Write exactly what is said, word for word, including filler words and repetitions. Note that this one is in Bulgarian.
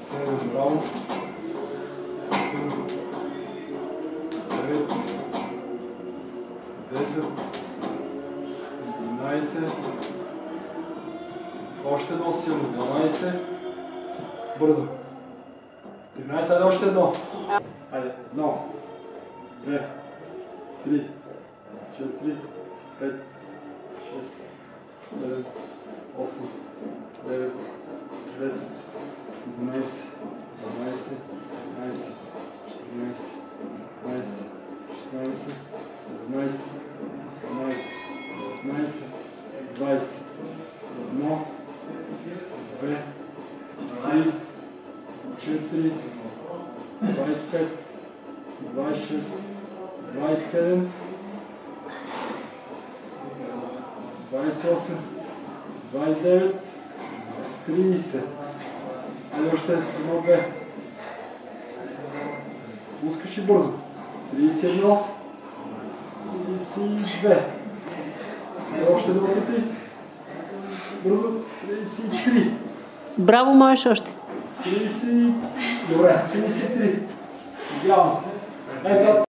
седем, браво. осем, девет, десет, единайсет. Още едно силно, дванайсет. Бързо. тринайсет, айде още едно. Айде, едно, две, три, четири, пет, шест, седем, осем, девет, десет, единайсет, дванайсет, тринайсет, четиринайсет, петнайсет, шестнайсет, седемнайсет, осемнайсет, деветнайсет, двайсет. Едно, две, три, четири, двайсет и пет, двайсет и шест, двайсет и седем, двайсет и осем, двайсет и девет, трийсет. Айде още едно, две. Пускаш и бързо. трийсет и едно, трийсет и две. Айде още два пъти. Бързо. трийсет и три. Браво, можеш още. трийсет. Добре, трийсет и три. Идеално. Ето.